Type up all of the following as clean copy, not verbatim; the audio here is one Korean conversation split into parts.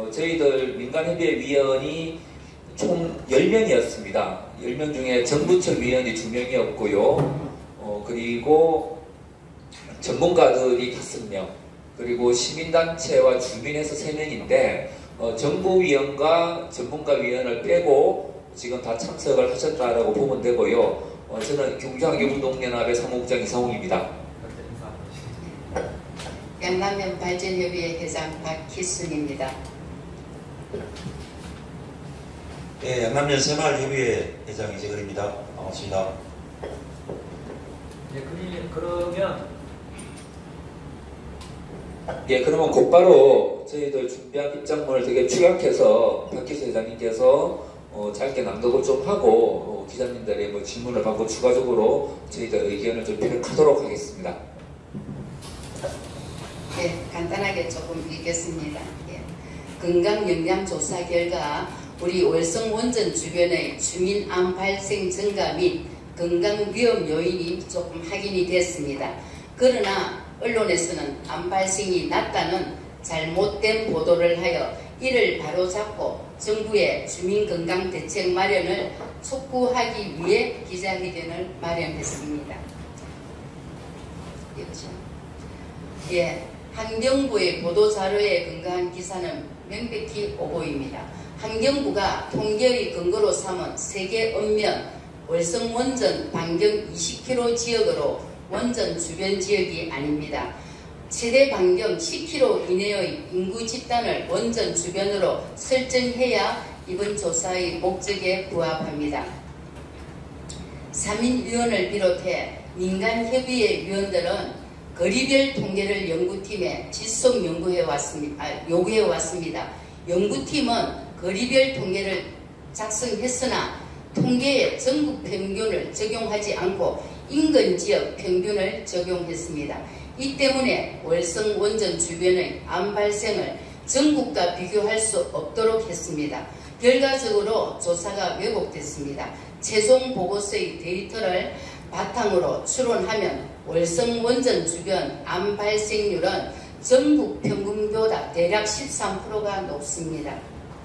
저희들 민간협의회위원이 총 10명이었습니다. 10명 중에 정부청 위원이 2명이었고요. 그리고 전문가들이 5명, 그리고 시민단체와 주민에서 3명인데 정부위원과 전문가위원을 빼고 지금 다 참석을 하셨다라고 보면 되고요. 저는 경주환경운동연합의 사무국장 이상홍입니다. 양남면 발전협의회 회장 박희순입니다. 네, 양남면 새마을협의회 회장 이재근입니다. 반갑습니다. 네, 그러면 그러면 곧바로 저희들 준비한 입장문을 되게 축약해서 박희수 회장님께서 짧게 낭독을 좀 하고 기자님들의 질문을 받고 추가적으로 저희들 의견을 좀 피력하도록 하겠습니다. 네, 간단하게 조금 읽겠습니다. 건강영양조사 결과 우리 월성 원전 주변의 주민암 발생 증가 및 건강위험 요인이 조금 확인이 됐습니다. 그러나 언론에서는 암 발생이 낮다는 잘못된 보도를 하여 이를 바로잡고 정부의 주민건강대책 마련을 촉구하기 위해 기자회견을 마련했습니다. 환경부의 보도자료에 근거한 기사는 명백히 오보입니다. 환경부가 통계의 근거로 삼은 세계 언면 월성 원전 반경 20km 지역으로 원전 주변 지역이 아닙니다. 최대 반경 10km 이내의 인구 집단을 원전 주변으로 설정해야 이번 조사의 목적에 부합합니다. 3인위원을 비롯해 민간협의회 위원들은 거리별 통계를 연구팀에 지속 요구해왔습니다. 연구팀은 거리별 통계를 작성했으나 통계에 전국 평균을 적용하지 않고 인근 지역 평균을 적용했습니다. 이 때문에 월성 원전 주변의 암 발생을 전국과 비교할 수 없도록 했습니다. 결과적으로 조사가 왜곡됐습니다. 최종 보고서의 데이터를 바탕으로 추론하면 월성 원전 주변 암 발생률은 전국 평균보다 대략 13%가 높습니다.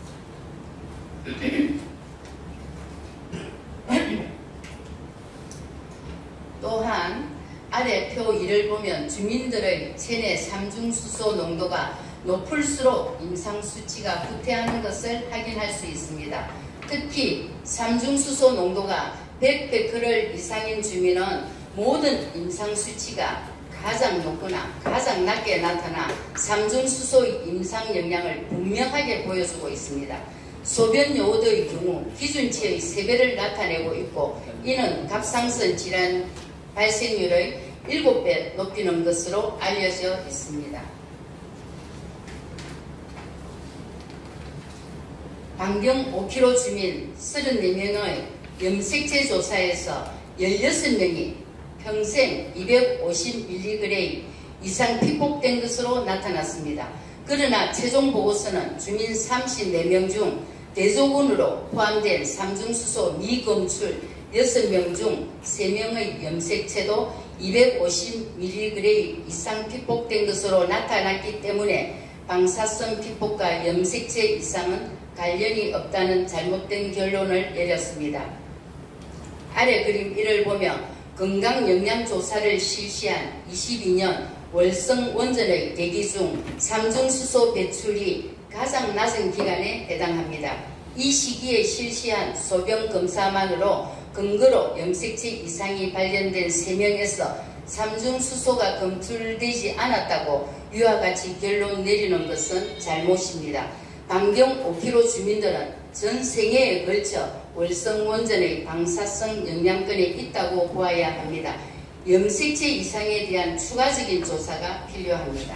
또한 아래 표 1을 보면 주민들의 체내 삼중수소 농도가 높을수록 임상수치가 후퇴하는 것을 확인할 수 있습니다. 특히 삼중수소 농도가 100베크럴 이상인 주민은 모든 임상수치가 가장 높거나 가장 낮게 나타나 삼중수소의 임상 영향을 분명하게 보여주고 있습니다. 소변 요오드의 경우 기준치의 3배를 나타내고 있고 이는 갑상선 질환 발생률의 7배 높이는 것으로 알려져 있습니다. 반경 5km 주민 34명의 염색체 조사에서 16명이 평생 250mg 이상 피폭된 것으로 나타났습니다. 그러나 최종 보고서는 주민 34명 중 대조군으로 포함된 삼중수소 미검출 6명 중 3명의 염색체도 250mg 이상 피폭된 것으로 나타났기 때문에 방사성 피폭과 염색체 이상은 관련이 없다는 잘못된 결론을 내렸습니다. 아래 그림 1을 보면 건강영양조사를 실시한 22년 월성 원전의 대기 중 삼중수소 배출이 가장 낮은 기간에 해당합니다. 이 시기에 실시한 소변 검사만으로 근거로 염색체 이상이 발견된 3명에서 삼중수소가 검출되지 않았다고 위와 같이 결론 내리는 것은 잘못입니다. 반경 5km 주민들은 전 생애에 걸쳐 월성 원전의 방사성 영향권에 있다고 보아야 합니다. 염색체 이상에 대한 추가적인 조사가 필요합니다.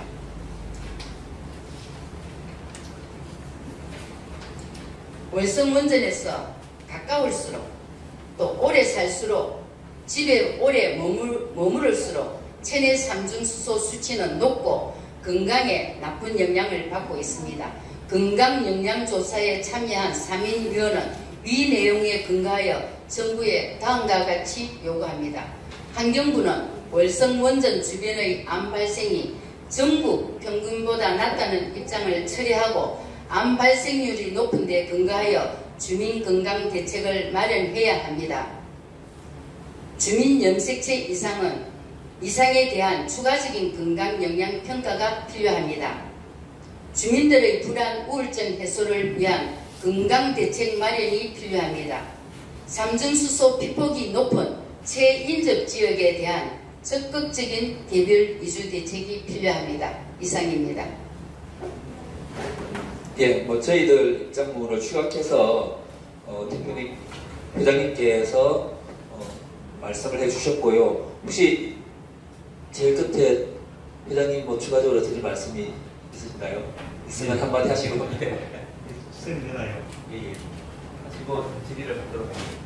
월성 원전에서 가까울수록 또 오래 살수록 집에 오래 머무를수록 체내 삼중수소 수치는 높고 건강에 나쁜 영향을 받고 있습니다. 건강영양조사에 참여한 3인위원은 위 내용에 근거하여 정부에 다음과 같이 요구합니다. 환경부는 월성 원전 주변의 암 발생이 전국 평균보다 낮다는 입장을 철회하고 암 발생률이 높은 데 근거하여 주민 건강 대책을 마련해야 합니다. 주민 염색체 이상에 대한 추가적인 건강 영양 평가가 필요합니다. 주민들의 불안, 우울증 해소를 위한 건강 대책 마련이 필요합니다. 삼중수소 피폭이 높은 최인접 지역에 대한 적극적인 개별 이주 대책이 필요합니다. 이상입니다. 예, 뭐 저희들 입장문을 추각해서 대표님 회장님께서 말씀을 해주셨고요. 혹시 제일 끝에 회장님 뭐 추가적으로 드릴 말씀이 있으신가요? 있으면 한마디 하시고. 쓰면 되나요? 예. 하시고 질의를 하도록 하겠습니다.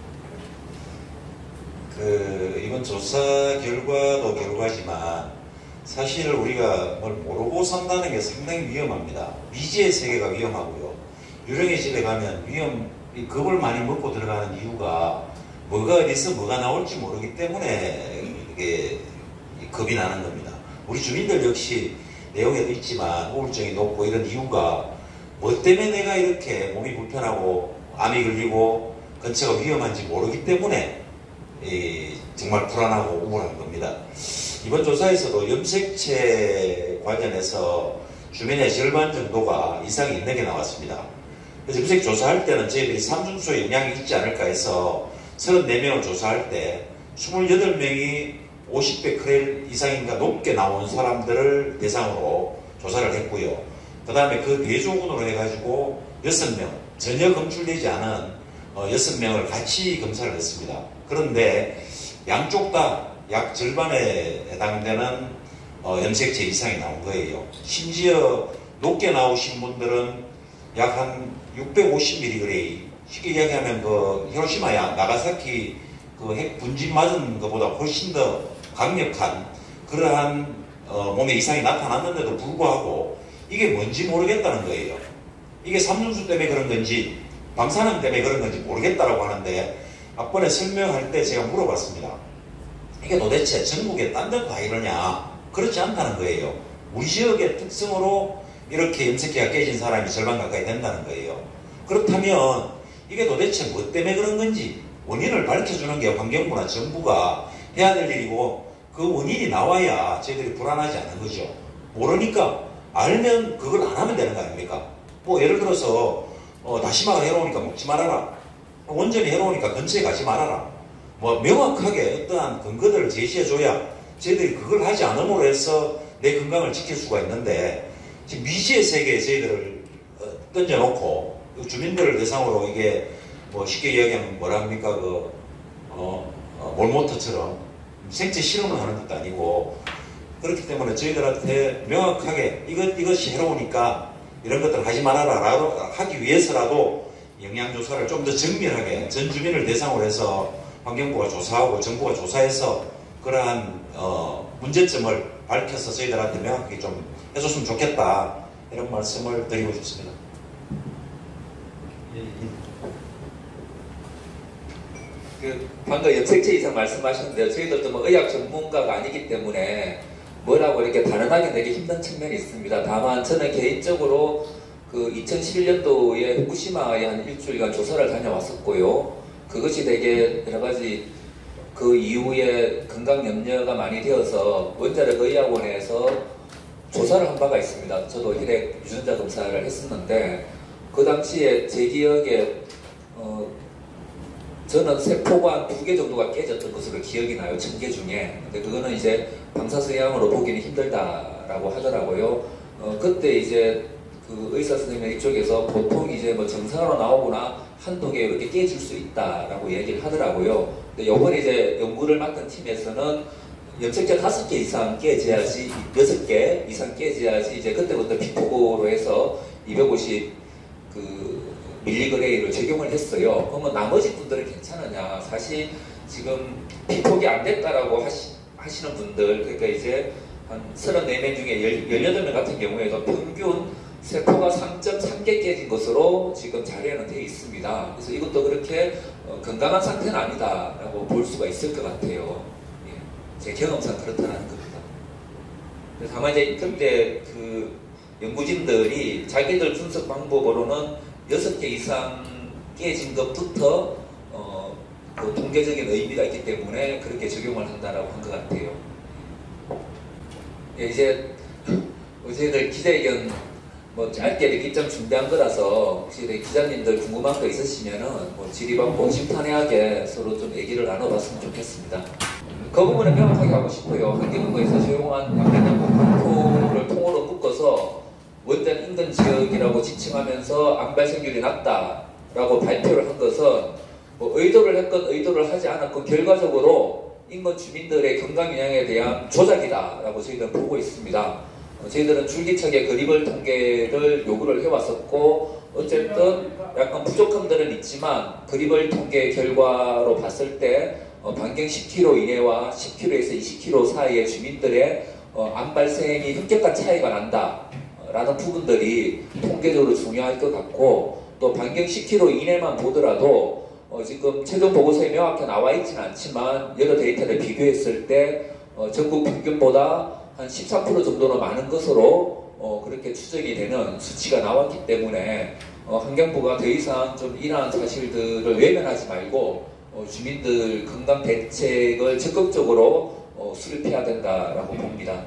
이번 조사 결과도 결과지만 사실 우리가 뭘 모르고 산다는 게 상당히 위험합니다. 미지의 세계가 위험하고요. 유령의 집에 가면 겁을 많이 먹고 들어가는 이유가 뭐가 어디서 뭐가 나올지 모르기 때문에 이게 겁이 나는 겁니다. 우리 주민들 역시 내용에도 있지만 우울증이 높고 이런 이유가 뭐 때문에 내가 이렇게 몸이 불편하고 암이 걸리고 근처가 위험한지 모르기 때문에 정말 불안하고 우울한 겁니다. 이번 조사에서도 염색체 관련해서 주민의 절반 정도가 이상이 있는 게 나왔습니다. 그래서 염색 조사할 때는 저희들이 삼중수에 영향이 있지 않을까 해서 34명을 조사할 때 28명이 50베크렐 이상인가 높게 나온 사람들을 대상으로 조사를 했고요. 그 다음에 그 대조군으로 해가지고 6명, 전혀 검출되지 않은 6명을 같이 검사를 했습니다. 그런데 양쪽 다 약 절반에 해당되는 염색체 이상이 나온 거예요. 심지어 높게 나오신 분들은 약 한 650mg, 쉽게 이야기하면 그 히로시마야 나가사키 그 핵 분진 맞은 것보다 훨씬 더 강력한 그러한 몸에 이상이 나타났는데도 불구하고 이게 뭔지 모르겠다는 거예요. 이게 삼중수 때문에 그런 건지 방사능 때문에 그런 건지 모르겠다라고 하는데 앞번에 설명할 때 제가 물어봤습니다. 이게 도대체 전국에 딴 데도 다 이러냐? 그렇지 않다는 거예요. 우리 지역의 특성으로 이렇게 염색체가 깨진 사람이 절반 가까이 된다는 거예요. 그렇다면 이게 도대체 뭐 때문에 그런 건지 원인을 밝혀주는 게 환경부나 정부가 해야 될 일이고 그 원인이 나와야 저희들이 불안하지 않은 거죠. 모르니까 알면 그걸 안 하면 되는 거 아닙니까? 뭐 예를 들어서 다시마가 해로우니까 먹지 말아라. 원전이 해로우니까 근처에 가지 말아라. 뭐 명확하게 어떠한 근거들을 제시해줘야 저희들이 그걸 하지 않음으로 해서 내 건강을 지킬 수가 있는데 지금 미지의 세계에 저희들을 던져놓고 주민들을 대상으로 이게 뭐 쉽게 이야기하면 뭐랍니까 몰모터처럼 생체 실험을 하는 것도 아니고 그렇기 때문에 저희들한테 명확하게 이것이 해로우니까 이런 것들을 하지 말아라 하기 위해서라도 영양조사를 좀 더 정밀하게 전 주민을 대상으로 해서 환경부가 조사하고 정부가 조사해서 그러한 문제점을 밝혀서 저희들한테 명확하게 좀 해줬으면 좋겠다 이런 말씀을 드리고 싶습니다. 방금 염색체 이상 말씀하셨는데요. 저희들도 뭐 의학 전문가가 아니기 때문에 뭐라고 이렇게 단언하게 되기 힘든 측면이 있습니다. 다만 저는 개인적으로 그 2011년도에 후쿠시마에 한 일주일간 조사를 다녀왔었고요. 그것이 되게 여러 가지 그 이후에 건강 염려가 많이 되어서 원자력 의학원에서 조사를 한 바가 있습니다. 저도 혈액 유전자 검사를 했었는데 그 당시에 제 기억에 저는 세포가 2개 정도가 깨졌던 것으로 기억이 나요. 1000개 중에. 근데 그거는 이제 방사성향으로 보기는 힘들다라고 하더라고요. 그때 이제 그 의사 선생님 이쪽에서 보통 이제 뭐 정상으로 나오거나 한두 개 이렇게 깨질 수 있다라고 얘기를 하더라고요. 근데 요번에 이제 연구를 맡은 팀에서는 염색체 5개 이상 깨져야지, 6개 이상 깨져야지 이제 그때부터 피폭으로 해서 250 밀리그레이를 적용을 했어요. 그러면 나머지 분들은 괜찮으냐? 사실 지금 피폭이 안 됐다라고 하시는 분들, 그러니까 이제 한 34명 중에 18명 같은 경우에도 평균 세포가 3.3개 깨진 것으로 지금 자료에는 되어 있습니다. 그래서 이것도 그렇게 건강한 상태는 아니다라고 볼 수가 있을 것 같아요. 예, 제 경험상 그렇다는 겁니다. 다만 이제 그때 연구진들이 자기들 분석 방법으로는 6개 이상 깨진 것부터 그 통계적인 의미가 있기 때문에 그렇게 적용을 한다라고 한 것 같아요. 예, 이제 저희들 기자회견 뭐 짧게 이렇게 입장 준비한 거라서 혹시 기자님들 궁금한 거 있으시면은 뭐 질의받고 심탄회하게 서로 좀 얘기를 나눠봤으면 좋겠습니다. 그 부분은 명확하게 하고 싶어요. 환경부에서 조용한 양면연구 통으로 묶어서 원전 인근 지역이라고 지칭하면서 암 발생률이 낮다라고 발표를 한 것은 뭐 의도를 했건 의도를 하지 않았건 결과적으로 인근 주민들의 건강 영향에 대한 조작이다라고 저희들은 보고 있습니다. 저희들은 줄기차게 그리벌 통계를 요구를 해왔었고 어쨌든 약간 부족함들은 있지만 그리벌 통계 결과로 봤을 때 반경 10km 이내와 10km에서 20km 사이의 주민들의 암 발생이 현격한 차이가 난다라는 부분들이 통계적으로 중요할 것 같고 또 반경 10km 이내만 보더라도 지금 최종 보고서에 명확히 나와 있지는 않지만 여러 데이터를 비교했을 때 전국 평균보다 한 13% 정도는 많은 것으로 그렇게 추정이 되는 수치가 나왔기 때문에 환경부가 더 이상 좀 이러한 사실들을 외면하지 말고 주민들 건강 대책을 적극적으로 수립해야 된다라고 봅니다.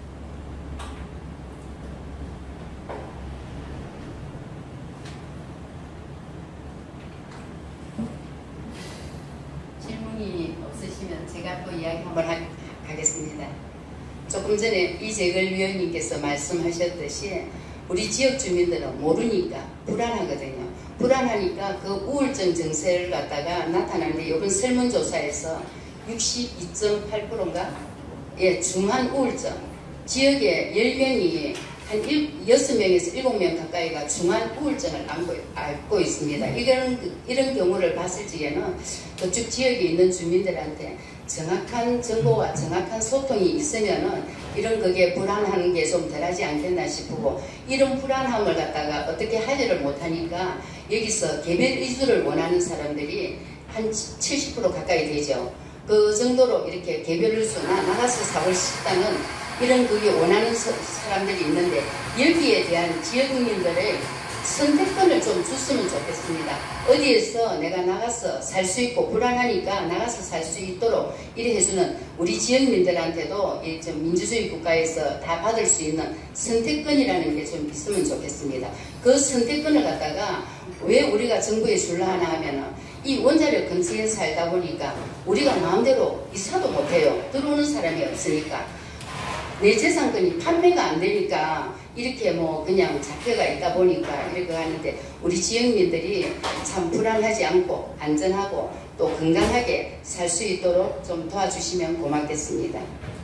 질문이 없으시면 제가 또 이야기 한번 하겠습니다. 조금 전에 이재걸 위원님께서 말씀하셨듯이 우리 지역 주민들은 모르니까 불안하거든요. 불안하니까 그 우울증 증세를 갖다가 나타나는데 이번 설문조사에서 62.8%인가? 예, 중한 우울증. 지역에 10명이 한 6명에서 7명 가까이가 중한 우울증을 앓고 있습니다. 이런 경우를 봤을 적에는 그쪽 지역에 있는 주민들한테 정확한 정보와 정확한 소통이 있으면은 이런 그게 불안한 게 좀 덜하지 않겠나 싶고 이런 불안함을 갖다가 어떻게 하지를 못하니까 여기서 개별 이주를 원하는 사람들이 한 70% 가까이 되죠. 그 정도로 이렇게 개별 이주나 나가서 사고 싶다는 이런 그게 원하는 사람들이 있는데 여기에 대한 지역민들의 선택권을 좀 줬으면 좋겠습니다. 어디에서 내가 나가서 살 수 있고 불안하니까 나가서 살 수 있도록 이래 해주는 우리 지역민들한테도 이 좀 민주주의 국가에서 다 받을 수 있는 선택권이라는 게 좀 있으면 좋겠습니다. 그 선택권을 갖다가 왜 우리가 정부에 줄라 하나 하면은 이 원자력 근처에 살다 보니까 우리가 마음대로 이사도 못해요. 들어오는 사람이 없으니까. 내 재산권이 판매가 안 되니까 이렇게 뭐 그냥 잡혀가 있다 보니까 이렇게 하는데 우리 지역민들이 참 불안하지 않고 안전하고 또 건강하게 살 수 있도록 좀 도와주시면 고맙겠습니다.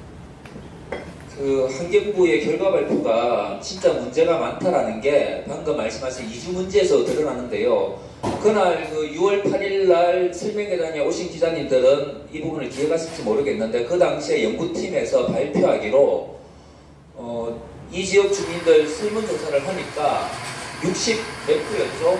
그 환경부의 결과 발표가 진짜 문제가 많다라는 게 방금 말씀하신 이주 문제에서 드러나는데요. 그날 그 6월 8일 날 설명회장에 오신 기자님들은 이 부분을 기억하실지 모르겠는데 그 당시에 연구팀에서 발표하기로 이 지역 주민들 설문조사를 하니까 60 몇 프로였죠?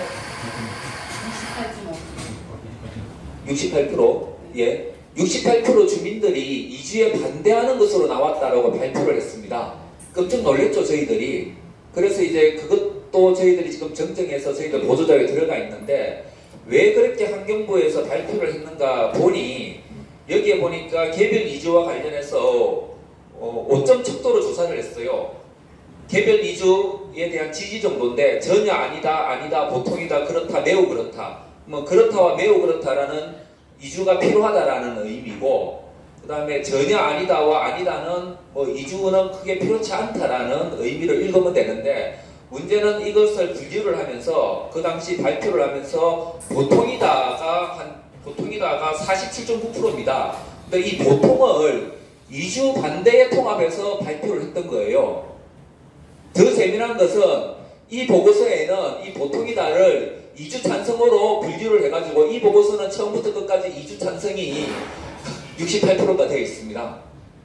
68%? 예. 68% 주민들이 이주에 반대하는 것으로 나왔다라고 발표를 했습니다. 깜짝 놀랐죠, 저희들이. 그래서 이제 그것도 저희들이 지금 정정해서 저희들 보도자료에 들어가 있는데 왜 그렇게 환경부에서 발표를 했는가 보니 여기에 보니까 개별 이주와 관련해서 5점 척도로 조사를 했어요. 개별 이주에 대한 지지 정도인데 전혀 아니다, 아니다, 보통이다, 그렇다, 매우 그렇다. 뭐 그렇다와 매우 그렇다라는 이주가 필요하다라는 의미고 그 다음에 전혀 아니다와 아니다는 뭐 이주는 크게 필요치 않다라는 의미를 읽으면 되는데 문제는 이것을 분류를 하면서 그 당시 발표를 하면서 보통이다가 47.9%입니다. 근데 이 보통을 이주 반대에 통합해서 발표를 했던 거예요. 더 재미난 것은 이 보고서에는 이 보통이다를 이주 찬성으로 분류를 해가지고 이 보고서는 처음부터 끝까지 이주 찬성이 68%가 되어 있습니다.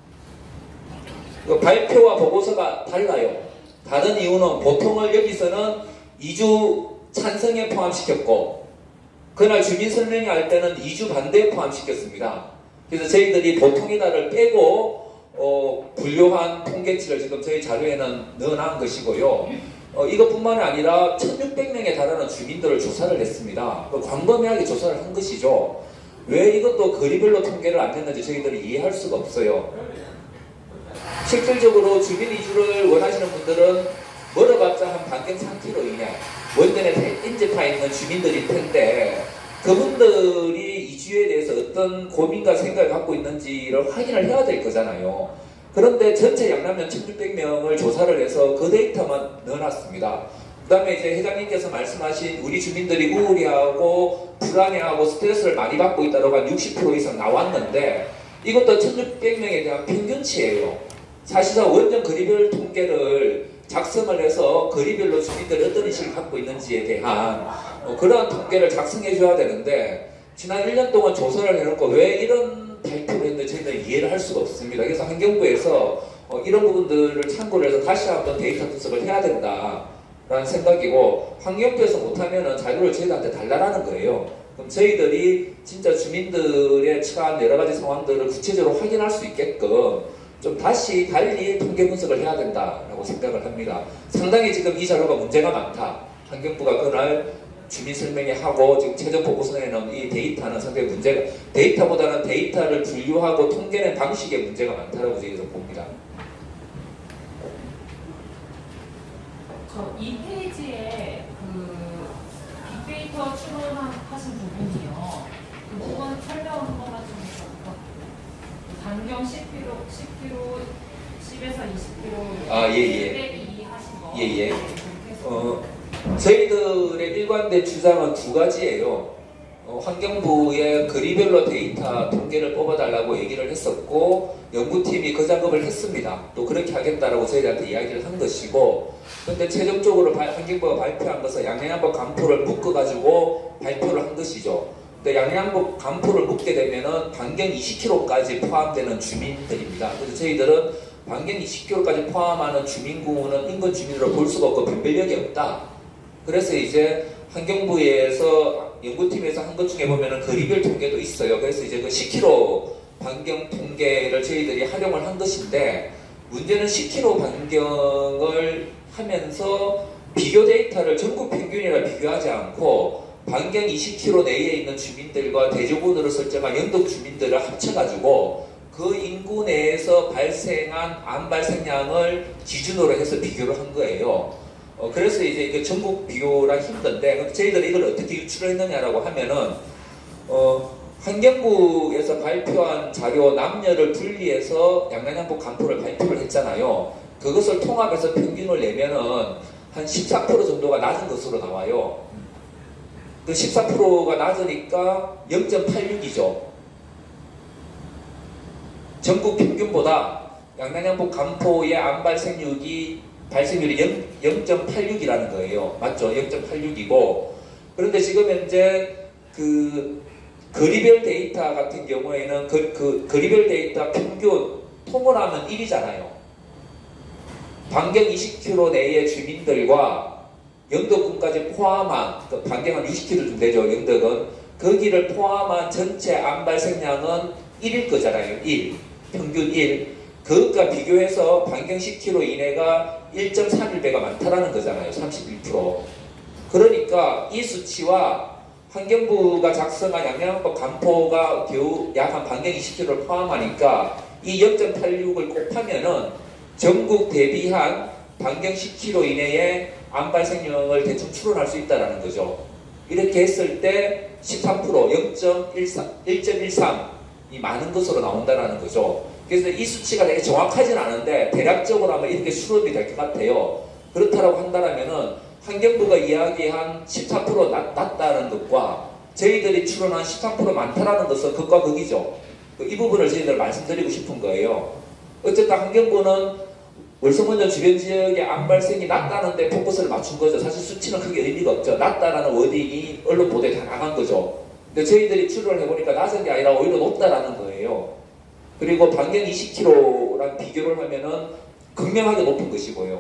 발표와 보고서가 달라요. 다른 이유는 보통을 여기서는 이주 찬성에 포함시켰고 그날 주민 설명회 할 때는 이주 반대에 포함시켰습니다. 그래서 저희들이 보통이다를 빼고 분류한 통계치를 지금 저희 자료에는 넣어놓은 것이고요. 이것뿐만이 아니라 1600명에 달하는 주민들을 조사를 했습니다. 광범위하게 조사를 한 것이죠. 왜 이것도 거리별로 통계를 안 냈는지 저희들이 이해할 수가 없어요. 실질적으로 주민 이주를 원하시는 분들은 멀어봤자 한 반경 3km 이내 원전에 인접해 있는 주민들일 텐데 그분들이 이주에 대해서 어떤 고민과 생각을 갖고 있는지를 확인을 해야 될 거잖아요. 그런데 전체 양남면 1600명을 조사를 해서 그 데이터만 넣어놨습니다. 그 다음에 이제 회장님께서 말씀하신 우리 주민들이 우울해하고 불안해하고 스트레스를 많이 받고 있다고 한 60% 이상 나왔는데 이것도 1600명에 대한 평균치예요. 사실상 원전 거리별 통계를 작성을 해서 거리별로 주민들이 어떤 의식을 갖고 있는지에 대한 그러한 통계를 작성해 줘야 되는데 지난 1년 동안 조사를 해놓고 왜 이런 발표를 했는지 저희는 이해를 할 수가 없습니다. 그래서 환경부에서 이런 부분들을 참고를 해서 다시 한번 데이터 분석을 해야 된다라는 생각이고 환경부에서 못하면 자료를 저희들한테 달라라는 거예요. 그럼 저희들이 진짜 주민들의 처한 여러 가지 상황들을 구체적으로 확인할 수 있게끔 좀 다시 달리 통계 분석을 해야 된다라고 생각을 합니다. 상당히 지금 이 자료가 문제가 많다. 환경부가 그날 주민 설명회하고 지금 최종 보고서에 넣은 이 데이터는 상당히 문제가 데이터보다는 데이터를 분류하고 통계낸 방식에 문제가 많다고 저희도 봅니다. 저 2페이지에 빅데이터 추론하신 부분이요. 그 부분 설명 한 번만 좀 해주세요. 반경 10km, 10에서 20km. 아, 예. 하신 거. 예. 저희들의 일관된 주장은 두 가지예요. 환경부의 거리별로 데이터 통계를 뽑아달라고 얘기를 했었고 연구팀이 그 작업을 했습니다. 또 그렇게 하겠다라고 저희들한테 이야기를 한 것이고 근데 최종적으로 환경부가 발표한 것은 양양한복 간포를 묶어가지고 발표를 한 것이죠. 근데 양양한복 간포를 묶게 되면은 반경 20km까지 포함되는 주민들입니다. 그래서 저희들은 반경 20km까지 포함하는 주민구는 인근 주민으로 볼 수가 없고 변별력이 없다. 그래서 이제 환경부에서 연구팀에서 한 것 중에 보면은 거리별 통계도 있어요. 그래서 이제 그 10km 반경 통계를 저희들이 활용을 한 것인데 문제는 10km 반경을 하면서 비교 데이터를 전국 평균이라 비교하지 않고 반경 20km 내에 있는 주민들과 대조군으로 설정한 영덕 주민들을 합쳐가지고 그 인구 내에서 발생한 암 발생량을 기준으로 해서 비교를 한 거예요. 그래서 이제 이게 전국 비교라 힘든데 저희들이 이걸 어떻게 유출을 했느냐라고 하면은 환경부에서 발표한 자료 남녀를 분리해서 양양한복 간포를 발표를 했잖아요. 그것을 통합해서 평균을 내면은 한 14% 정도가 낮은 것으로 나와요. 그 14%가 낮으니까 0.86이죠. 전국 평균보다 양양한복 간포의 암 발생률이 0.86이라는 거예요. 맞죠? 0.86이고 그런데 지금 현재 그 거리별 데이터 같은 경우에는 거리별 데이터 평균 통을 하면 1이잖아요. 반경 20km 내의 주민들과 영덕군까지 포함한 반경은 60km 좀 되죠. 영덕은 거기를 포함한 전체 암 발생량은 1일 거잖아요. 1 평균 1 그것과 비교해서 반경 10km 이내가 1.31배가 많다라는 거잖아요. 31%. 그러니까 이 수치와 환경부가 작성한 양양한복 간포가 겨우 약 한 반경 20km를 포함하니까 이 0.86을 곱하면은 전국 대비한 반경 10km 이내의 암 발생량을 대충 추론할 수 있다는 거죠. 이렇게 했을 때 13%, 1.13이 많은 것으로 나온다는 거죠. 그래서 이 수치가 되게 정확하진 않은데 대략적으로 하면 이렇게 수렴이 될 것 같아요. 그렇다고 한다면은 환경부가 이야기한 14% 낮다는 것과 저희들이 추론한 13% 많다라는 것은 극과 극이죠. 이 부분을 저희들 말씀드리고 싶은 거예요. 어쨌든 환경부는 월성원전 주변 지역의 암 발생이 낮다는데 포커스를 맞춘 거죠. 사실 수치는 크게 의미가 없죠. 낮다라는 워딩이 언론 보도에 다 나간 거죠. 근데 저희들이 추론을 해보니까 낮은 게 아니라 오히려 높다라는 거예요. 그리고 반경 20km랑 비교를 하면은 극명하게 높은 것이고요.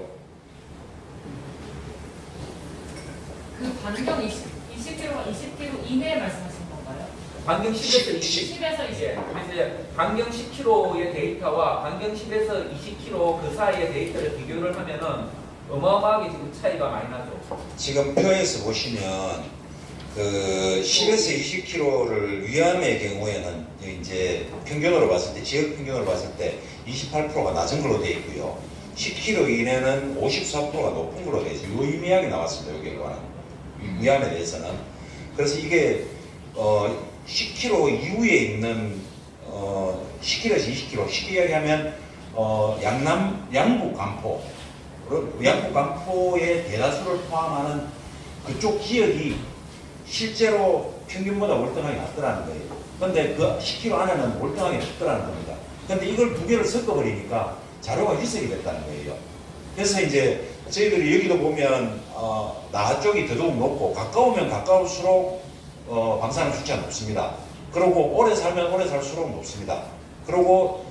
그 반경 20km가 20km 이내에 말씀하신 건가요? 반경 10에서 20. 10에서 20. 예, 그래서 이제 반경 10km의 데이터와 반경 10에서 20km 그 사이의 데이터를 비교를 하면은 어마어마하게 지금 차이가 많이 나죠. 지금 표에서 보시면 그 10에서 20km를 위암의 경우에는 이제 평균으로 봤을 때, 지역 평균으로 봤을 때 28%가 낮은 걸로 되어 있고요. 10km 이내는 54%가 높은 걸로 되어 있어요. 유의미하게 나왔습니다. 이 결과는. 위암에 대해서는. 그래서 이게 10km 이후에 있는 10km에서 20km, 쉽게 이야기하면 양북 간포, 양북 간포의 대다수를 포함하는 그쪽 지역이 실제로 평균보다 월등하게 낮더라는 거예요. 근데 그 10km 안에는 월등하게 낮더라는 겁니다. 근데 이걸 두 개를 섞어버리니까 자료가 희석이 됐다는 거예요. 그래서 이제 저희들이 여기도 보면 나 쪽이 더더욱 높고 가까우면 가까울수록 방사능 수치가 높습니다. 그리고 오래 살면 오래 살수록 높습니다. 그리고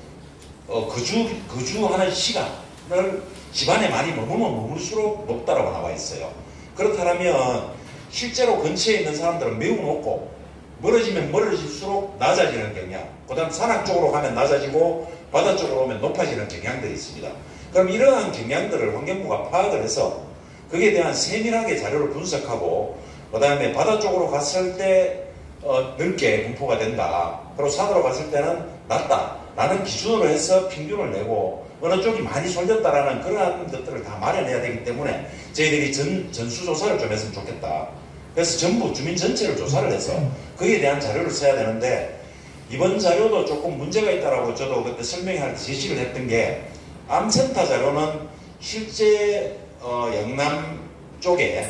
거주하는 시간을 집안에 많이 머물면 머물수록 높다라고 나와 있어요. 그렇다면 실제로 근처에 있는 사람들은 매우 높고 멀어지면 멀어질수록 낮아지는 경향, 그 다음 산악 쪽으로 가면 낮아지고 바다 쪽으로 오면 높아지는 경향들이 있습니다. 그럼 이러한 경향들을 환경부가 파악을 해서 거기에 대한 세밀하게 자료를 분석하고 그 다음에 바다 쪽으로 갔을 때 넓게 분포가 된다. 그리고 산으로 갔을 때는 낮다. 라는 기준으로 해서 평균을 내고 어느 쪽이 많이 쏠렸다라는 그러한 것들을 다 마련해야 되기 때문에 저희들이 전수조사를 좀 했으면 좋겠다. 그래서 전부 주민 전체를 조사를 해서 거기에 대한 자료를 써야 되는데 이번 자료도 조금 문제가 있다라고 저도 그때 설명할 때 제시를 했던 게 암센터 자료는 실제 영남 쪽에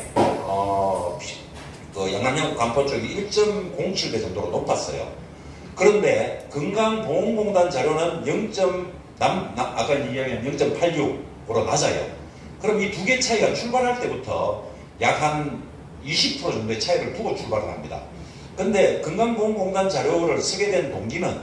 영남 양구 간포 쪽이 1.07배 정도로 높았어요. 그런데 건강보험공단 자료는 아까 이야기한 0.86으로 낮아요. 그럼 이 두 개 차이가 출발할 때부터 약 한 20% 정도의 차이를 두고 출발을 합니다. 근데 건강보험공단 자료를 쓰게 된 동기는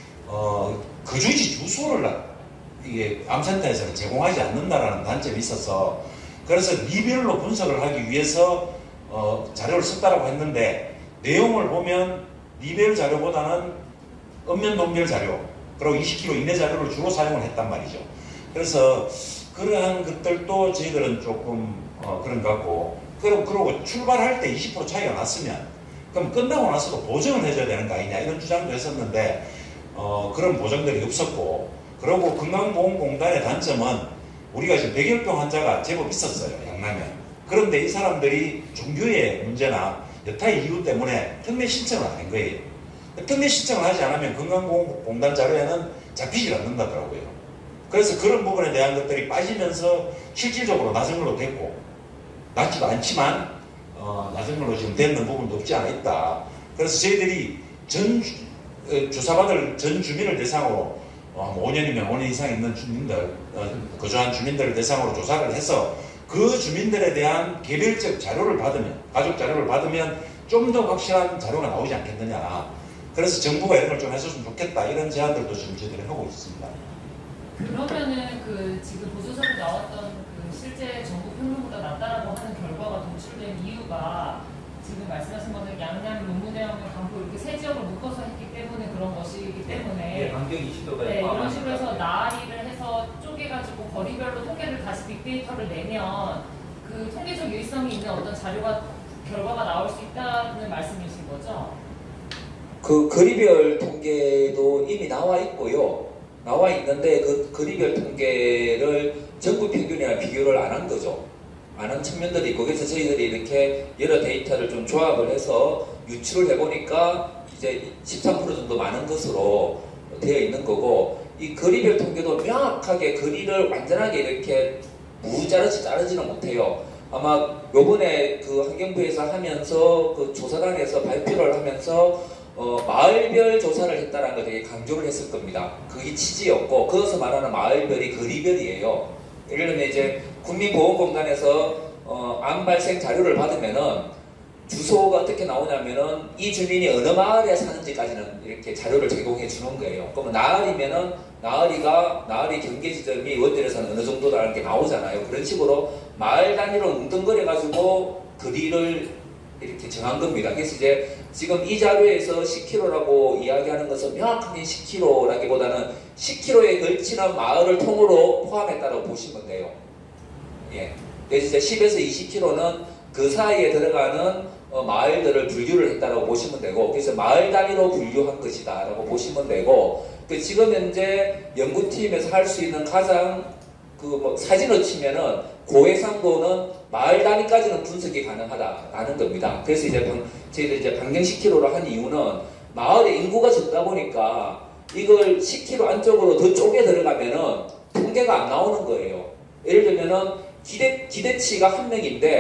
거주지 주소를 이게 암센터에서는 제공하지 않는다라는 단점이 있어서 그래서 리별로 분석을 하기 위해서 자료를 썼다라고 했는데 내용을 보면 리별 자료보다는 읍면동별 자료 그리고 20km 이내 자료를 주로 사용을 했단 말이죠. 그래서 그러한 것들도 저희들은 조금 그런 것 같고 그리고 출발할 때 20% 차이가 났으면 그럼 끝나고 나서도 보정을 해줘야 되는 거 아니냐 이런 주장도 했었는데 그런 보정들이 없었고 그리고 건강보험공단의 단점은 우리가 지금 100여병 환자가 제법 있었어요. 양남에. 그런데 이 사람들이 종교의 문제나 여타의 이유 때문에 특례 신청을 안 한 거예요. 특례 신청을 하지 않으면 건강보험공단 자료에는 잡히질 않는다더라고요. 그래서 그런 부분에 대한 것들이 빠지면서 실질적으로 낮은 걸로 됐고 낮지도 않지만 낮은 걸로 지금 되는 부분도 없지 않아 있다. 그래서 저희들이 조사받을 전 주민을 대상으로 5년이면 5년 이상 있는 주민들, 거주한 주민들을 대상으로 조사를 해서 그 주민들에 대한 개별적 자료를 받으면, 가족 자료를 받으면 좀 더 확실한 자료가 나오지 않겠느냐. 그래서 정부가 이런 걸 좀 해줬으면 좋겠다. 이런 제안들도 지금 저희들이 하고 있습니다. 그러면은 그 지금 보조서에 나왔던 그 실제 전국 평균보다 낮다라고 하는 결과가 도출된 이유가 지금 말씀하신 거는 양양, 논문대학교, 강포 이렇게 세 지역을 묶어서 했기 때문에 그런 것이기 때문에 반경 20도가 네, 이런 식으로 해서 나리를 해서 쪼개가지고 거리별로 통계를 다시 빅데이터를 내면 그 통계적 유의성이 있는 어떤 결과가 나올 수 있다는 말씀이신 거죠? 그 거리별 통계도 이미 나와 있고요. 나와 있는데 그 거리별 통계를 전국 평균이랑 비교를 안 한 거죠. 안 한 측면들이 있고 그래서 저희들이 이렇게 여러 데이터를 좀 조합을 해서 유출을 해보니까 이제 13% 정도 많은 것으로 되어 있는 거고 이 거리별 통계도 명확하게 거리를 완전하게 이렇게 자르지는 못해요. 아마 요번에 그 환경부에서 하면서 그 조사단에서 발표를 하면서 마을별 조사를 했다는 걸 되게 강조를 했을 겁니다. 그게 취지였고 그것을 말하는 마을별이 거리별이에요. 예를 들면 이제 국민보건공단에서 암 발생 자료를 받으면은 주소가 어떻게 나오냐면은 이 주민이 어느 마을에 사는지까지는 이렇게 자료를 제공해 주는 거예요. 그러면 나을이면은 나을이 경계 지점이 원전에서는 어느 정도라는 게 나오잖아요. 그런 식으로 마을 단위로 뭉뚱거려 가지고 거리를 이렇게 정한 겁니다. 그래서 이제 지금 이 자료에서 10km라고 이야기하는 것은 명확하게 10km라기보다는 10km에 걸치는 마을을 통으로 포함했다고 보시면 돼요. 예. 그래서 이제 10에서 20km는 그 사이에 들어가는 마을들을 분류를 했다고 보시면 되고, 그래서 마을 단위로 분류한 것이다라고 보시면 되고, 지금 현재 연구팀에서 할 수 있는 가장 사진을 치면은 고해상도는 마을 단위까지는 분석이 가능하다라는 겁니다. 그래서 이제 저희들이 이제 반경 10km로 한 이유는 마을에 인구가 적다 보니까 이걸 10km 안쪽으로 더 쪼개 들어가면은 통계가 안 나오는 거예요. 예를 들면은 기대치가 한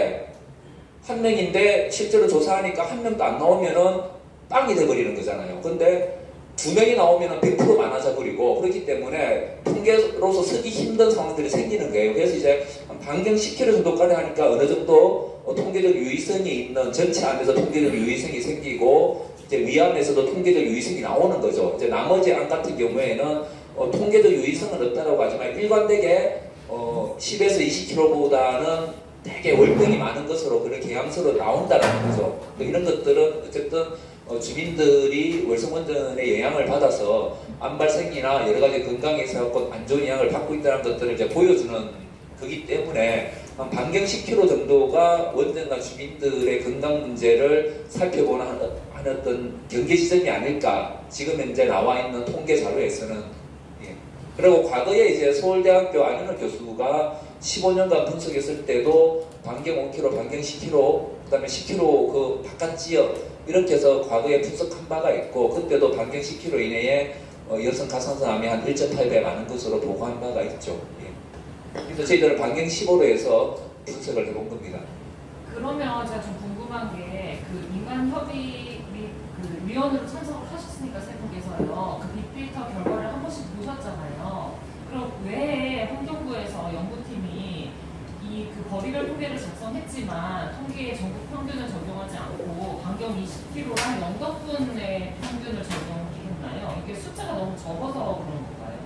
명인데 실제로 조사하니까 한 명도 안 나오면은 빵이 돼버리는 거잖아요. 근데 2명이 나오면 100% 많아져 버리고, 그렇기 때문에 통계로서 쓰기 힘든 상황들이 생기는 거예요. 그래서 이제 반경 10km 정도까지 하니까 어느 정도 통계적 유의성이 있는, 전체 안에서 통계적 유의성이 생기고, 이제 위안에서도 통계적 유의성이 나오는 거죠. 이제 나머지 안 같은 경우에는 통계적 유의성은 없다고 하지만 일관되게 10에서 20km보다는 되게 월등히 많은 것으로 그런 계양서로 나온다는 거죠. 이런 것들은 어쨌든 주민들이 월성원전의 영향을 받아서 암 발생이나 여러 가지 건강에 있어서 안 좋은 영향을 받고 있다는 것들을 이제 보여주는 거기 때문에 한 반경 10km 정도가 원전과 주민들의 건강 문제를 살펴보는 어떤 경계 지점이 아닐까, 지금 현재 나와 있는 통계 자료에서는. 예. 그리고 과거에 이제 서울대학교 안현우 교수가 15년간 분석했을 때도 반경 5km, 반경 10km, 그 다음에 10km 그 바깥 지역, 이렇게 해서 과거에 분석한 바가 있고, 그때도 반경 10km 이내에 여성 가산점이 한 1.8배 많은 것으로 보고한 바가 있죠. 예. 그래서 저희들은 반경 15로 해서 분석을 해본 겁니다. 그러면 제가 좀 궁금한 게 그 인간협의 그 위원으로 참석을 하셨으니까 세 분께서요, 그 빅데이터 결과를 한 번씩 보셨잖아요. 그럼 왜 환경부에서 연구팀이 그 거리별 통계를 작성했지만 통계의 전국 평균을 적용하지 않고 반경 20km랑 영덕분의 평균을 적용했나요? 이게 숫자가 너무 적어서 그런 건가요?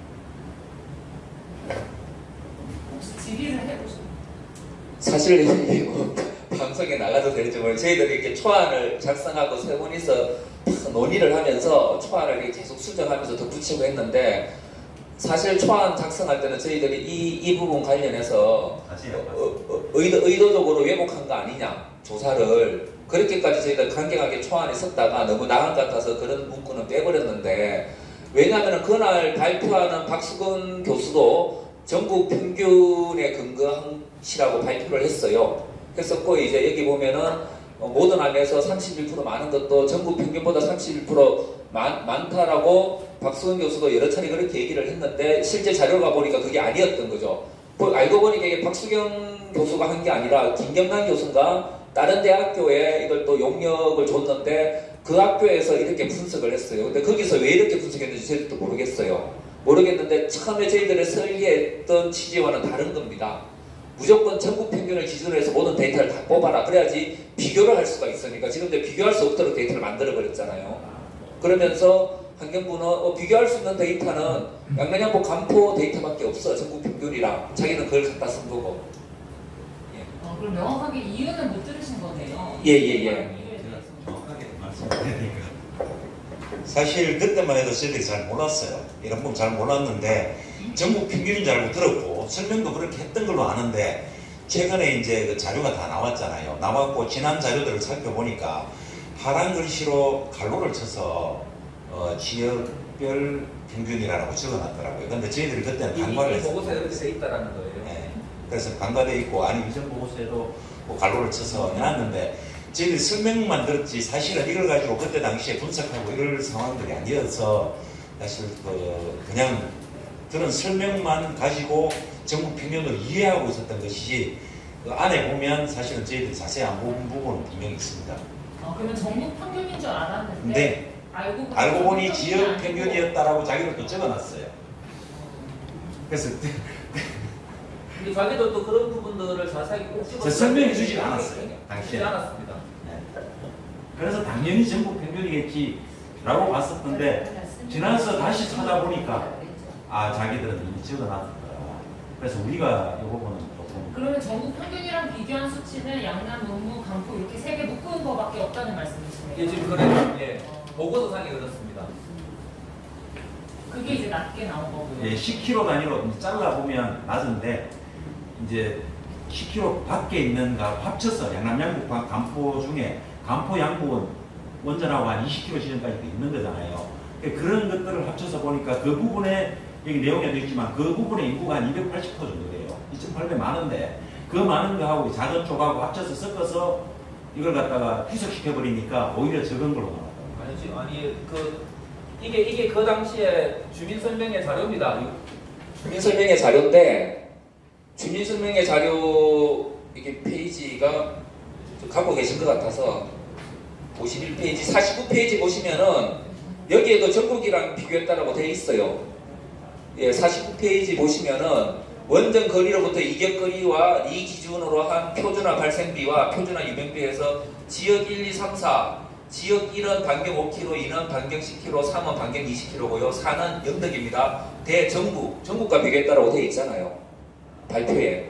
혹시 질의를 해보셨나요? 사실 방송에 나가도 될지 모르겠어요. 저희들이 이렇게 초안을 작성하고 세 분이서 논의를 하면서 초안을 이렇게 계속 수정하면서 덧붙이고 했는데, 사실 초안 작성할 때는 저희들이 이 부분 관련해서 의도적으로 왜곡한 거 아니냐, 조사를 그렇게까지 저희들 강경하게 초안에 썼다가 너무 나간 것 같아서 그런 문구는 빼버렸는데, 왜냐하면 그날 발표하는 박수근 교수도 전국 평균에 근거한 시라고 발표를 했어요. 했었고, 이제 여기 보면은 모든 안에서 31% 많은 것도 전국 평균보다 31% 많다라고 박수근 교수도 여러 차례 그렇게 얘기를 했는데, 실제 자료가 보니까 그게 아니었던 거죠. 알고 보니까 이게 박수경 교수가 한 게 아니라 김경란 교수가 다른 대학교에 이걸 또 용역을 줬는데 그 학교에서 이렇게 분석을 했어요. 근데 거기서 왜 이렇게 분석했는지 저희도 모르겠는데 처음에 저희들의 설계했던 취지와는 다른 겁니다. 무조건 전국 평균을 기준으로 해서 모든 데이터를 다 뽑아라. 그래야지 비교를 할 수가 있으니까 지금 이제 비교할 수 없도록 데이터를 만들어버렸잖아요. 그러면서 환경부는 비교할 수 있는 데이터는 양면양보 간포 데이터밖에 없어. 전국 평균이랑. 자기는 그걸 갖다 쓴 거고. 예. 그럼 명확하게 이유는 못 들으신 거네요. 예. 정확하게 말씀드리니까 사실 그때만 해도 저희들이 잘 몰랐어요. 이런 부분 잘 몰랐는데 전국 평균인 줄 알고 들었고 설명도 그렇게 했던 걸로 아는데, 최근에 이제 그 자료가 다 나왔잖아요. 나왔고 지난 자료들을 살펴보니까 파란 글씨로 갈로를 쳐서 지역별 평균이라고 적어놨더라고요. 근데 저희들이 그때는 간과를 했어요. 보고서에 이렇게 돼 있다라는 거예요. 네. 그래서 간과되어 있고, 아니 이전 보고서에도 뭐 갈로를 쳐서 해놨는데, 저희들이 설명만 들었지 사실은 이걸 가지고 그때 당시에 분석하고 이럴 상황들이 아니어서 사실 그냥 그런 설명만 가지고 전국 평균을 이해하고 있었던 것이지, 그 안에 보면 사실은 저희들이 자세히 안 본 부분은 분명히 있습니다. 그러면 전국 평균인 줄 알았는데 네. 알고 보니 지역 평균이었다라고 자기를 또 적어놨어요. 그래서 우리 자기도 또 그런 부분들을 자세하게 꼭 찍어서 설명해 주지 않았어요. 당시에. 주지 않았습니다. 네. 그래서 당연히 전국 평균이겠지라고 봤었는데, 지나서 다시 찾아보니까 자기들은 이미 적어놨더라. 그래서 우리가 이 부분은 조금 그러면 전국 평균이랑 비교한 수치는 양남, 문무, 강포 이렇게 세 개 묶은 거밖에 없다는 말씀이시네요. 예, 지금 그래요. 예. 보고서상에 그렇습니다. 그게 이제 낮게 나온 거고요. 예, 10km 단위로 잘라보면 낮은데 이제 10km 밖에 있는 거 합쳐서 양남, 양북, 간포 중에 간포, 양북은 원전하고 한 20km 지점까지도 있는 거잖아요. 그런 것들을 합쳐서 보니까 그 부분에 여기 내용에도 있지만 그 부분의 인구가 한 280% 정도 돼요. 2,800 많은데 그 많은 거하고 작은 쪽하고 합쳐서 섞어서 이걸 갖다가 희석시켜버리니까 오히려 적은 걸로 나왔다. 아니 이게 그 당시에 주민설명회 자료입니다. 주민설명회 자료인데 주민설명회 자료 이게 페이지가 좀 갖고 계신 것 같아서 51페이지, 49페이지 보시면은 여기에도 전국이랑 비교했다라고 되어 있어요. 예, 49페이지 보시면은 원전 거리로부터 이격거리와 이 기준으로 한 표준화 발생비와 표준화 유명비에서 지역 1, 2, 3, 4 지역 1은 반경 5km, 2는 반경 10km, 3은 반경 20km고요. 4는 영덕입니다. 전국과 비교했다라고 되어 있잖아요. 발표에.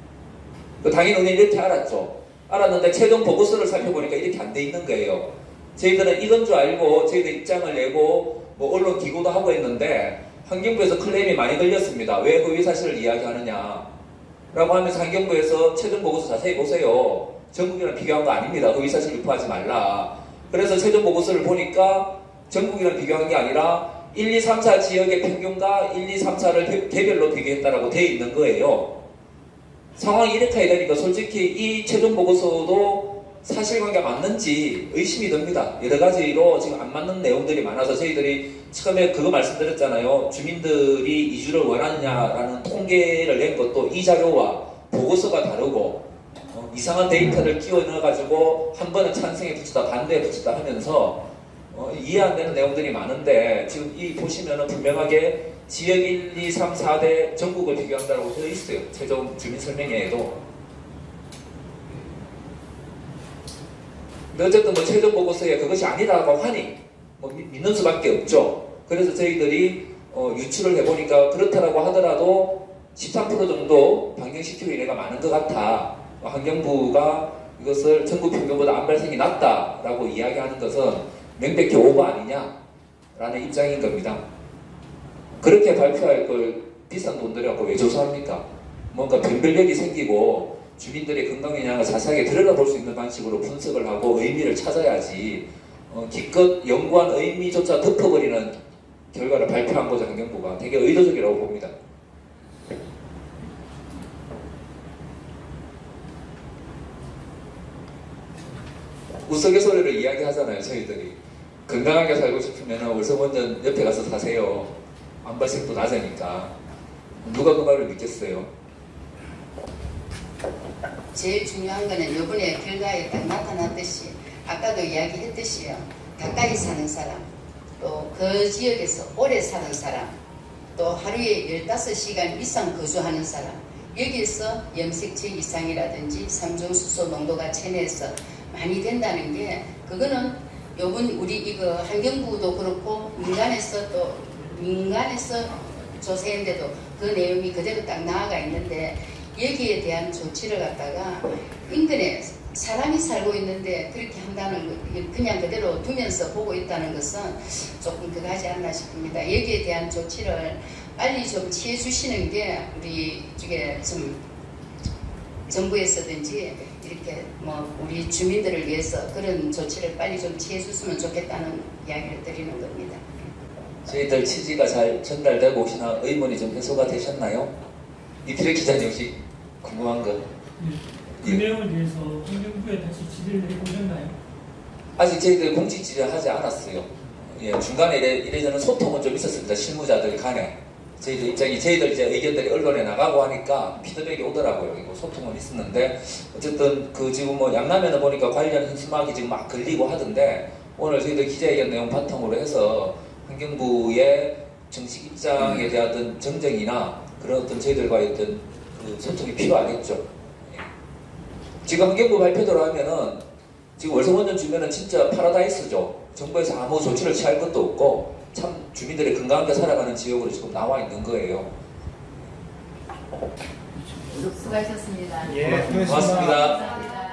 당연히 우리는 이렇게 알았죠. 알았는데 최종 보고서를 살펴보니까 이렇게 안 돼 있는 거예요. 저희들은 이건 줄 알고 저희들 입장을 내고 뭐 언론 기고도 하고 했는데 환경부에서 클레임이 많이 걸렸습니다. 왜 허위 사실을 이야기하느냐 라고 하면서 환경부에서 최종 보고서 자세히 보세요. 전국이랑 비교한 거 아닙니다. 허위 사실 유포하지 말라. 그래서 최종 보고서를 보니까 전국이랑 비교한 게 아니라 1, 2, 3, 4 지역의 평균과 1, 2, 3, 4를 개별로 비교했다라고 되어 있는 거예요. 상황이 이렇게 해야 되니까 솔직히 이 최종 보고서도 사실관계가 맞는지 의심이 듭니다. 여러 가지로 지금 안 맞는 내용들이 많아서 저희들이 처음에 그거 말씀드렸잖아요. 주민들이 이주를 원하느냐라는 통계를 낸 것도 이 자료와 보고서가 다르고 이상한 데이터를 끼워 넣어가지고 한 번은 찬성에 붙였다 반대에 붙였다 하면서 이해 안 되는 내용들이 많은데 지금 이 보시면은 분명하게 지역 1, 2, 3, 4대 전국을 비교한다고 되어 있어요. 최종 주민설명회에도. 근데 어쨌든 뭐 최종 보고서에 그것이 아니라고 하니 뭐 믿는 수밖에 없죠. 그래서 저희들이 유추를 해보니까 그렇다라고 하더라도 13% 정도 반경10km 이내가 많은 것 같아. 환경부가 이것을 전국 평균보다 안발생이 낮다라고 이야기하는 것은 명백히 오버 아니냐라는 입장인 겁니다. 그렇게 발표할 걸 비싼 돈 들여갖고 왜 조사합니까? 뭔가 변별력이 생기고 주민들의 건강 영향을 자세하게 들여다볼 수 있는 방식으로 분석을 하고 의미를 찾아야지 기껏 연구한 의미조차 덮어버리는 결과를 발표한 거죠. 환경부가 되게 의도적이라고 봅니다. 우스갯소리를 이야기하잖아요. 저희들이 건강하게 살고 싶으면 월성원전 옆에 가서 사세요. 안발생도 낮으니까. 누가 그 말을 믿겠어요? 제일 중요한 거는 이번에 결과에 딱 나타났듯이 아까도 이야기했듯이요. 가까이 사는 사람, 또 그 지역에서 오래 사는 사람, 또 하루에 15시간 이상 거주하는 사람, 여기에서 염색체 이상이라든지 삼중수소 농도가 체내에서 많이 된다는 게 그거는 요번 우리 이거 환경부도 그렇고 민간에서 조사했는데도 그 내용이 그대로 딱 나아가 있는데 여기에 대한 조치를 갖다가 인근에 사람이 살고 있는데 그렇게 한다는 거 그냥 그대로 두면서 보고 있다는 것은 조금 그가지 않나 싶습니다. 여기에 대한 조치를 빨리 좀 취해 주시는 게 우리 쪽에 좀 정부에서든지 이렇게 뭐 우리 주민들을 위해서 그런 조치를 빨리 좀 취해 줬으면 좋겠다는 이야기를 드리는 겁니다. 저희들 취지가 잘 전달되고 혹시나 의문이 좀 해소가 되셨나요? 이태리 기자님 혹시 궁금한 거? 그 내용을 위해서 환경부에 다시 지를 내보셨나요? 아직 저희들 공식 지를 하지 않았어요. 예, 중간에 이래저래 소통은 좀 있었습니다. 실무자들 간에. 저희들 입장이, 저희들 이제 의견들이 언론에 나가고 하니까 피드백이 오더라고요. 이거 소통은 있었는데, 어쨌든 그 지금 뭐 양남에는 보니까 관련 현수막이 지금 막 걸리고 하던데, 오늘 저희들 기자회견 내용 바탕으로 해서 환경부의 정식 입장에 대한 어떤 정정이나 그런 어떤 저희들과의 어떤 그 소통이 필요하겠죠. 예. 지금 환경부 발표대로 하면은 지금 월성원전 주변은 진짜 파라다이스죠. 정부에서 아무 조치를 취할 것도 없고 참 주민들이 건강하게 살아가는 지역으로 지금 나와 있는 거예요. 수고하셨습니다. 예, 고맙습니다. 감사합니다.